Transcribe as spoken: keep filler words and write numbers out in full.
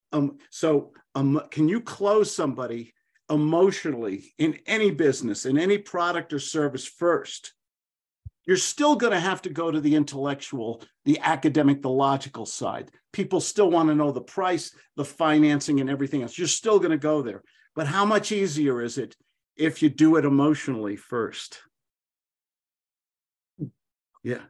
Um, so um, can you close somebody emotionally in any business, in any product or service first? You're still going to have to go to the intellectual, the academic, the logical side. People still want to know the price, the financing, and everything else. You're still going to go there. But how much easier is it if you do it emotionally first? Yeah.